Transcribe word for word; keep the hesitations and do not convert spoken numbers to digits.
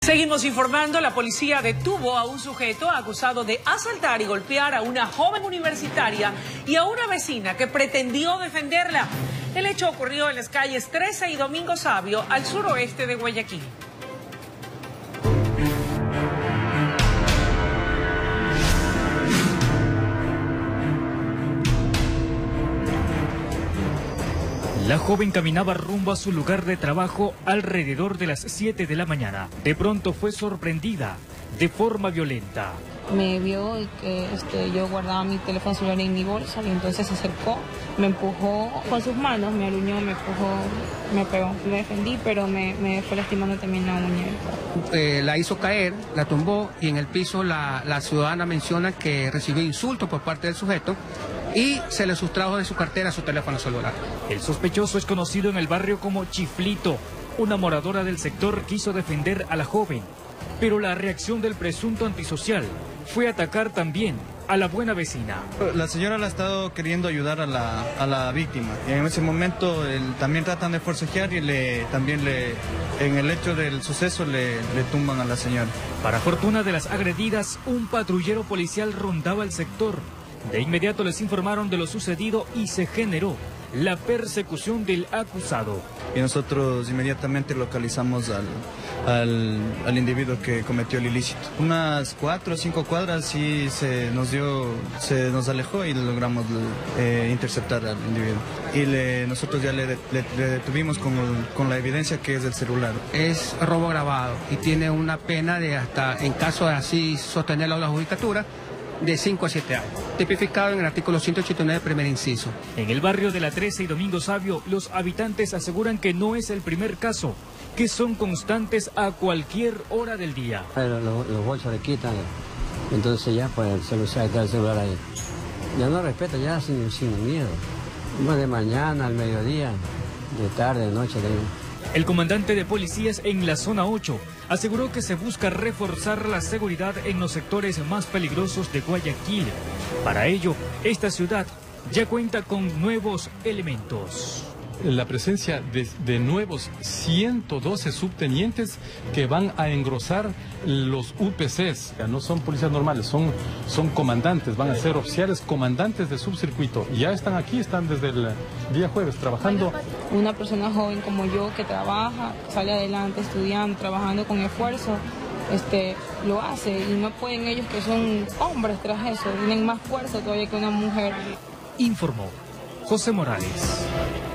Seguimos informando, la policía detuvo a un sujeto acusado de asaltar y golpear a una joven universitaria y a una vecina que pretendió defenderla. El hecho ocurrió en las calles trece y Domingo Sabio, al suroeste de Guayaquil. La joven caminaba rumbo a su lugar de trabajo alrededor de las siete de la mañana. De pronto fue sorprendida de forma violenta. Me vio y que este, yo guardaba mi teléfono celular en mi bolsa y entonces se acercó, me empujó con sus manos, me aruñó, me empujó, me pegó. Me defendí, pero me, me fue lastimando también la uña. Eh, la hizo caer, la tumbó y en el piso la, la ciudadana menciona que recibió insultos por parte del sujeto y se le sustrajo de su cartera su teléfono celular. El sospechoso es conocido en el barrio como Chiflito. Una moradora del sector quiso defender a la joven, pero la reacción del presunto antisocial fue atacar también a la buena vecina. La señora la ha estado queriendo ayudar a la, a la víctima. Y en ese momento el, también tratan de forcejear y le, también le, en el hecho del suceso le, le tumban a la señora. Para fortuna de las agredidas, un patrullero policial rondaba el sector. De inmediato les informaron de lo sucedido y se generó la persecución del acusado. Y nosotros inmediatamente localizamos al, al, al individuo que cometió el ilícito. Unas cuatro o cinco cuadras y se nos dio, se nos alejó y logramos eh, interceptar al individuo. Y le, nosotros ya le, le, le detuvimos con, con la evidencia que es el celular. Es robo grabado y tiene una pena de hasta, en caso de así sostenerlo a la judicatura, de cinco a siete años, tipificado en el artículo ciento ochenta y nueve, primer inciso. En el barrio de la trece y Domingo Sabio, los habitantes aseguran que no es el primer caso, que son constantes a cualquier hora del día. Pero los, los bolsos le quitan, entonces ya pues se lo saca el celular ahí. Ya no respeta, ya sin, sin miedo. Más de mañana, al mediodía, de tarde, de noche. De... El comandante de policías en la zona ocho aseguró que se busca reforzar la seguridad en los sectores más peligrosos de Guayaquil. Para ello, esta ciudad ya cuenta con nuevos elementos. La presencia de, de nuevos ciento doce subtenientes que van a engrosar los U P Cs. No son policías normales, son, son comandantes, van a ser oficiales comandantes de subcircuito. Ya están aquí, están desde el día jueves trabajando. Una persona joven como yo que trabaja, sale adelante estudiando, trabajando con esfuerzo, este, lo hace y no pueden ellos que son hombres tras eso, tienen más fuerza todavía que una mujer. Informó José Morales.